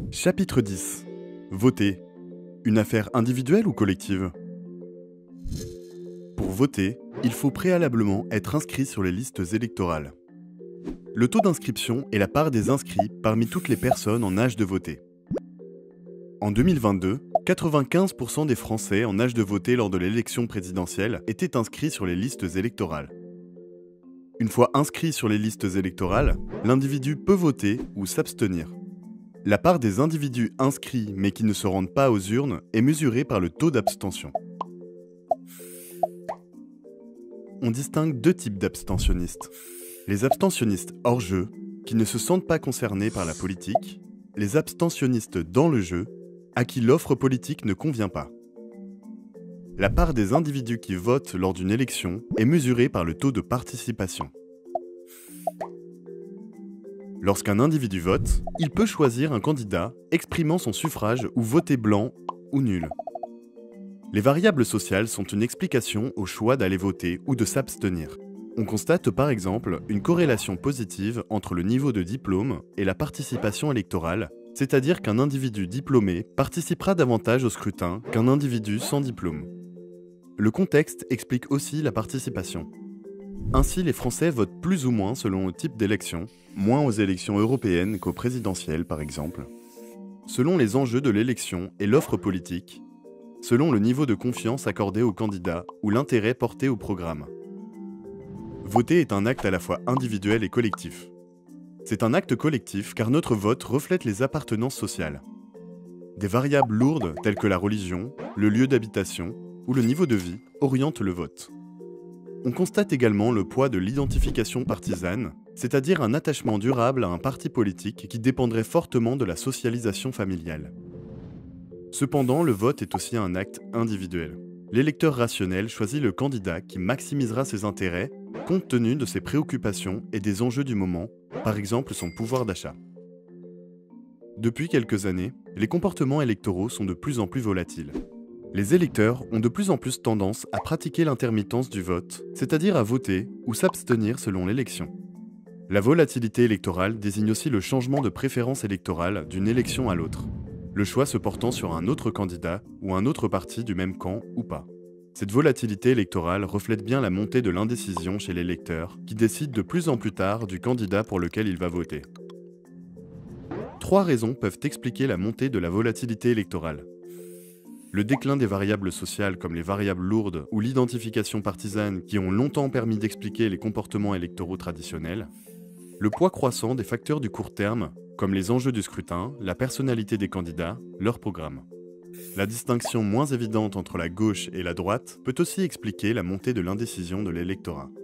Chapitre 10. Voter. Une affaire individuelle ou collective? Pour voter, il faut préalablement être inscrit sur les listes électorales. Le taux d'inscription est la part des inscrits parmi toutes les personnes en âge de voter. En 2022, 95% des Français en âge de voter lors de l'élection présidentielle étaient inscrits sur les listes électorales. Une fois inscrit sur les listes électorales, l'individu peut voter ou s'abstenir. La part des individus inscrits mais qui ne se rendent pas aux urnes est mesurée par le taux d'abstention. On distingue deux types d'abstentionnistes. Les abstentionnistes hors jeu, qui ne se sentent pas concernés par la politique, les abstentionnistes dans le jeu, à qui l'offre politique ne convient pas. La part des individus qui votent lors d'une élection est mesurée par le taux de participation. Lorsqu'un individu vote, il peut choisir un candidat exprimant son suffrage ou voter blanc ou nul. Les variables sociales sont une explication au choix d'aller voter ou de s'abstenir. On constate par exemple une corrélation positive entre le niveau de diplôme et la participation électorale, c'est-à-dire qu'un individu diplômé participera davantage au scrutin qu'un individu sans diplôme. Le contexte explique aussi la participation. Ainsi, les Français votent plus ou moins selon le type d'élection, moins aux élections européennes qu'aux présidentielles par exemple, selon les enjeux de l'élection et l'offre politique, selon le niveau de confiance accordé au candidat ou l'intérêt porté au programme. Voter est un acte à la fois individuel et collectif. C'est un acte collectif car notre vote reflète les appartenances sociales. Des variables lourdes telles que la religion, le lieu d'habitation ou le niveau de vie orientent le vote. On constate également le poids de l'identification partisane, c'est-à-dire un attachement durable à un parti politique qui dépendrait fortement de la socialisation familiale. Cependant, le vote est aussi un acte individuel. L'électeur rationnel choisit le candidat qui maximisera ses intérêts compte tenu de ses préoccupations et des enjeux du moment, par exemple son pouvoir d'achat. Depuis quelques années, les comportements électoraux sont de plus en plus volatiles. Les électeurs ont de plus en plus tendance à pratiquer l'intermittence du vote, c'est-à-dire à voter ou s'abstenir selon l'élection. La volatilité électorale désigne aussi le changement de préférence électorale d'une élection à l'autre, le choix se portant sur un autre candidat ou un autre parti du même camp ou pas. Cette volatilité électorale reflète bien la montée de l'indécision chez l'électeur qui décide de plus en plus tard du candidat pour lequel il va voter. Trois raisons peuvent expliquer la montée de la volatilité électorale. Le déclin des variables sociales comme les variables lourdes ou l'identification partisane qui ont longtemps permis d'expliquer les comportements électoraux traditionnels. Le poids croissant des facteurs du court terme comme les enjeux du scrutin, la personnalité des candidats, leur programme. La distinction moins évidente entre la gauche et la droite peut aussi expliquer la montée de l'indécision de l'électorat.